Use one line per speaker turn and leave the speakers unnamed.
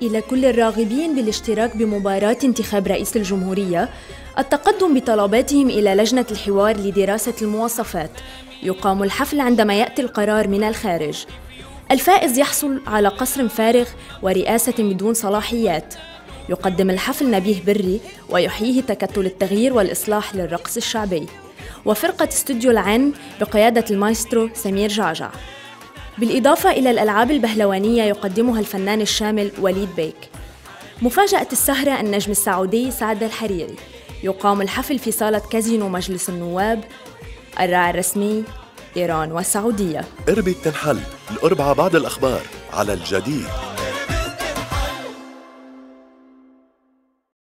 إلى كل الراغبين بالاشتراك بمباراة انتخاب رئيس الجمهورية التقدم بطلباتهم إلى لجنة الحوار لدراسة المواصفات. يقام الحفل عندما يأتي القرار من الخارج. الفائز يحصل على قصر فارغ ورئاسة بدون صلاحيات. يقدم الحفل نبيه بري ويحييه تكتل التغيير والإصلاح للرقص الشعبي، وفرقة استوديو العن بقيادة المايسترو سمير جعجع، بالإضافة إلى الألعاب البهلوانية يقدمها الفنان الشامل وليد بيك. مفاجأة السهرة النجم السعودي سعد الحريري. يقام الحفل في صالة كازينو مجلس النواب. الراعي الرسمي إيران والسعودية.
اربد تنحل الأربعاء بعد الأخبار على الجديد.